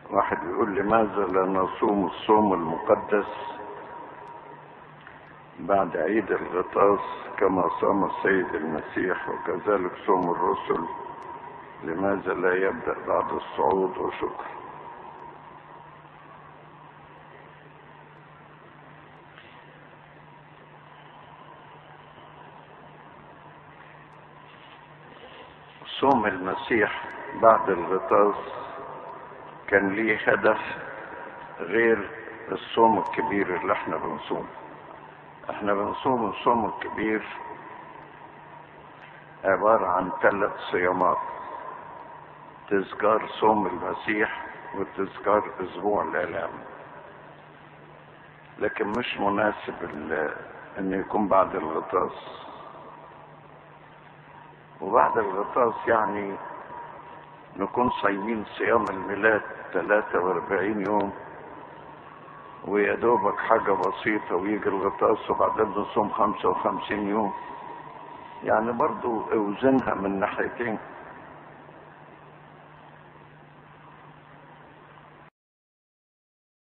واحد يقول لماذا لا نصوم الصوم المقدس بعد عيد الغطاس كما صام السيد المسيح، وكذلك صوم الرسل، لماذا لا يبدأ بعد الصعود؟ وشكرا. صوم المسيح بعد الغطاس كان ليه هدف غير الصوم الكبير اللي احنا بنصوم. احنا بنصوم الصوم الكبير عبارة عن 3 صيامات: تذكار صوم المسيح وتذكار اسبوع الآلام، لكن مش مناسب ان يكون بعد الغطاس. وبعد الغطاس يعني نكون صايمين صيام الميلاد 43 يوم ويا دوبك حاجة بسيطة ويجي الغطاس وبعدين نصوم 55 يوم. يعني برضو اوزنها من ناحيتين.